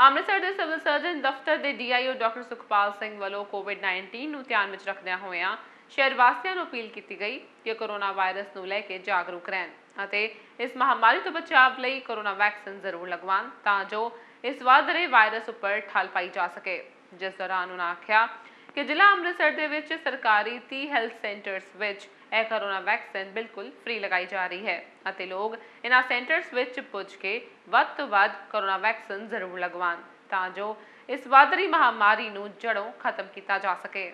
ਅੰਮ੍ਰਿਤਸਰ ਦੇ civil surgeon ਦਫ਼ਤਰ ਦੇ ਡੀਆਈਓ ਡਾਕਟਰ ਸੁਖਪਾਲ ਸਿੰਘ ਵੱਲੋਂ ਕੋਵਿਡ-19 ਨੂੰ ਧਿਆਨ ਵਿੱਚ ਰੱਖਦਿਆਂ ਹੋਇਆਂ ਸ਼ਹਿਰ ਵਾਸੀਆਂ ਨੂੰ ਅਪੀਲ ਕੀਤੀ ਗਈ ਕਿ ਕੋਰੋਨਾ ਵਾਇਰਸ ਨੂੰ ਲੈ ਕੇ ਜਾਗਰੂਕ ਰਹਿਣ ਅਤੇ ਇਸ ਮਹਾਮਾਰੀ ਤੋਂ ਬਚਾਅ ਲਈ ਕੋਰੋਨਾ ਵੈਕਸੀਨ ਜ਼ਰੂਰ ਲਗਵਾਉਣ ਤਾਂ ਜੋ ਇਸ ਵੱਧ ਰਹੇ ਵਾਇਰਸ ਉੱਪਰ ਠੱਲ ਪਾਈ ਜਾ ਸਕੇ। ਜਿਸ ਦੌਰਾਨ ਉਹਨਾਂ ਆਖਿਆ ਕਿ ਜ਼ਿਲ੍ਹਾ ਅੰਮ੍ਰਿਤਸਰ ਦੇ ਵਿੱਚ ਸਰਕਾਰੀ 30 ਹੈਲਥ ਸੈਂਟਰਸ ਵਿੱਚ ਇਹ ਕੋਰੋਨਾ ਵੈਕਸੀਨ ਬਿਲਕੁਲ ਫ੍ਰੀ लगाई जा रही है ਅਤੇ ਲੋਕ ਇਹਨਾਂ ਸੈਂਟਰਸ ਵਿੱਚ ਪੁੱਜ ਕੇ ਵੱਧ ਤੋਂ ਵੱਧ ਕੋਰੋਨਾ ਵੈਕਸੀਨ ਜ਼ਰੂਰ ਲਗਵਾਉਣ ਤਾਂ ਜੋ ਇਸ ਵੱਧ ਰਹੀ ਮਹਾਮਾਰੀ ਨੂੰ ਜੜੋਂ ਖਤਮ ਕੀਤਾ ਜਾ ਸਕੇ।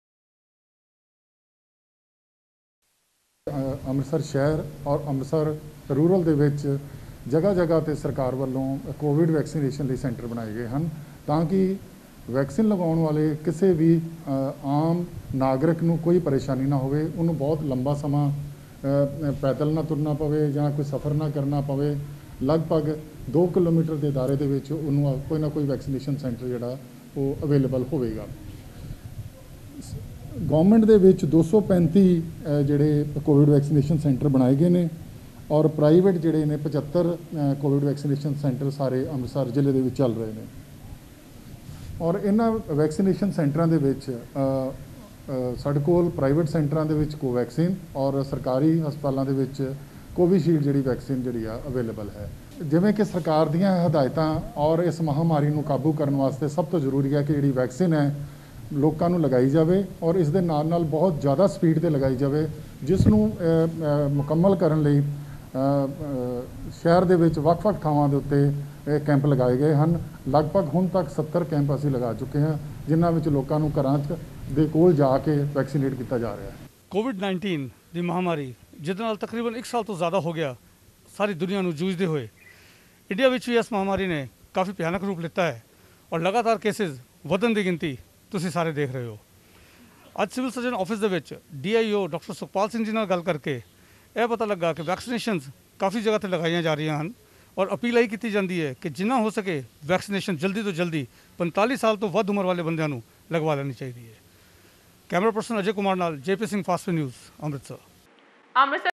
ਅੰਮ੍ਰਿਤਸਰ ਸ਼ਹਿਰ ਔਰ ਅੰਮ੍ਰਿਤਸਰ ਰੂਰਲ ਦੇ ਵਿੱਚ ਜਗ੍ਹਾ ਜਗ੍ਹਾ ਤੇ ਸਰਕਾਰ ਵੱਲੋਂ ਕੋਵਿਡ ਵੈਕਸੀਨੇਸ਼ਨ ਲਈ ਸੈਂਟਰ ਬਣਾਏ ਗਏ ਹਨ ਤਾਂ ਕਿ ਵੈਕਸੀਨ ਲਗਾਉਣ ਵਾਲੇ ਕਿਸੇ ਵੀ ਆਮ ਨਾਗਰਿਕ ਨੂੰ ਕੋਈ ਪਰੇਸ਼ਾਨੀ ਨਾ ਹੋਵੇ, ਉਹਨੂੰ ਬਹੁਤ ਲੰਬਾ ਸਮਾਂ ਪੈਦਲ ਨਾ ਤੁਰਨਾ ਪਵੇ ਜਾਂ ਕੋਈ ਸਫ਼ਰ ਨਾ ਕਰਨਾ ਪਵੇ। ਲਗਭਗ 2 ਕਿਲੋਮੀਟਰ ਦੇ ਦਾਇਰੇ ਦੇ ਵਿੱਚ ਉਹਨੂੰ ਕੋਈ ਨਾ ਕੋਈ ਵੈਕਸੀਨੇਸ਼ਨ ਸੈਂਟਰ ਜਿਹੜਾ ਉਹ ਅਵੇਲੇਬਲ ਹੋਵੇਗਾ। ਗਵਰਨਮੈਂਟ ਦੇ ਵਿੱਚ 235 ਜਿਹੜੇ ਕੋਵਿਡ ਵੈਕਸੀਨੇਸ਼ਨ ਸੈਂਟਰ ਬਣਾਏ ਗਏ ਨੇ ਔਰ ਪ੍ਰਾਈਵੇਟ ਜਿਹੜੇ ਨੇ 75 ਕੋਵਿਡ ਵੈਕਸੀਨੇਸ਼ਨ ਸੈਂਟਰ ਸਾਰੇ ਅੰਮ੍ਰਿਤਸਰ ਜ਼ਿਲ੍ਹੇ ਦੇ ਵਿੱਚ ਚੱਲ ਰਹੇ ਨੇ ਔਰ ਇਹਨਾਂ ਵੈਕਸੀਨੇਸ਼ਨ ਸੈਂਟਰਾਂ ਦੇ ਵਿੱਚ ਸਾਡੇ ਕੋਲ ਪ੍ਰਾਈਵੇਟ ਸੈਂਟਰਾਂ ਦੇ ਵਿੱਚ ਕੋਵੈਕਸੀਨ ਔਰ ਸਰਕਾਰੀ ਹਸਪਤਾਲਾਂ ਦੇ ਵਿੱਚ ਕੋਵਿਸ਼ੀਲਡ ਜਿਹੜੀ ਵੈਕਸੀਨ ਜਿਹੜੀ ਆ ਅਵੇਲੇਬਲ ਹੈ। ਜਿਵੇਂ ਕਿ ਸਰਕਾਰ ਦੀਆਂ ਹਦਾਇਤਾਂ ਔਰ ਇਸ ਮਹਾਮਾਰੀ ਨੂੰ ਕਾਬੂ ਕਰਨ ਵਾਸਤੇ ਸਭ ਤੋਂ ਜ਼ਰੂਰੀ ਹੈ ਕਿ ਜਿਹੜੀ ਵੈਕਸੀਨ ਹੈ ਲੋਕਾਂ ਨੂੰ ਲਗਾਈ ਜਾਵੇ ਔਰ ਇਸ ਦੇ ਨਾਲ ਨਾਲ ਬਹੁਤ ਜ਼ਿਆਦਾ ਸਪੀਡ ਤੇ ਲਗਾਈ ਜਾਵੇ, ਜਿਸ ਨੂੰ ਮੁਕੰਮਲ ਕਰਨ ਲਈ ਸ਼ਹਿਰ ਦੇ ਵਿੱਚ ਵੱਖ-ਵੱਖ ਥਾਵਾਂ ਦੇ ਉੱਤੇ ਕੈਂਪ ਲਗਾਏ ਗਏ ਹਨ। ਲਗਭਗ ਹੁਣ ਤੱਕ 70 ਕੈਂਪ ਅਸੀਂ ਲਗਾ ਚੁੱਕੇ ਹਾਂ ਜਿਨ੍ਹਾਂ ਵਿੱਚ ਲੋਕਾਂ ਨੂੰ ਘਰਾਂ ਦੇ ਕੋਲ ਜਾ ਕੇ ਵੈਕਸੀਨੇਟ ਕੀਤਾ ਜਾ ਰਿਹਾ ਹੈ। ਕੋਵਿਡ-19 ਦੀ ਮਹਾਮਾਰੀ ਜਿਹਦੇ ਨਾਲ ਤਕਰੀਬਨ 1 ਸਾਲ ਤੋਂ ਜ਼ਿਆਦਾ ਹੋ ਗਿਆ ਸਾਰੀ ਦੁਨੀਆ ਨੂੰ ਜੂਝਦੇ ਹੋਏ ਇੰਡੀਆ ਵਿੱਚ ਵੀ ਇਸ ਮਹਾਮਾਰੀ ਨੇ ਕਾਫੀ ਭਿਆਨਕ ਰੂਪ ਲਿੱਤਾ ਹੈ ਔਰ ਲਗਾਤਾਰ ਕੇਸਿਸ ਵਧਣ ਦੀ ਗਿਣਤੀ ਤੁਸੀਂ ਸਾਰੇ ਦੇਖ ਰਹੇ ਹੋ। ਅੱਜ ਸਿਵਲ ਸਰਜਨ ਆਫਿਸ ਦੇ ਵਿੱਚ ਡੀਆਈਓ ਡਾਕਟਰ ਸੁਖਪਾਲ ਸਿੰਘ ਜੀ ਨਾਲ ਗੱਲ ਕਰਕੇ ਇਹ ਪਤਾ ਲੱਗਾ ਕਿ ਵੈਕਸੀਨੇਸ਼ਨਸ ਕਾਫੀ ਜਗ੍ਹਾ 'ਤੇ ਲਗਾਈਆਂ ਜਾ ਰਹੀਆਂ ਹਨ ਔਰ ਅਪੀਲ ਇਹ ਕੀਤੀ ਜਾਂਦੀ ਹੈ ਕਿ ਜਿੰਨਾ ਹੋ ਸਕੇ ਵੈਕਸੀਨੇਸ਼ਨ ਜਲਦੀ ਤੋਂ ਜਲਦੀ 45 ਸਾਲ ਤੋਂ ਵੱਧ ਉਮਰ ਵਾਲੇ ਬੰਦਿਆਂ ਨੂੰ ਲਗਵਾ ਲੈਣੀ ਚਾਹੀਦੀ ਹੈ। ਕੈਮਰਾ ਪਰਸਨ ਅਜੇ ਕੁਮਾਰ ਨਾਲ JP Singh fast news Amritsar.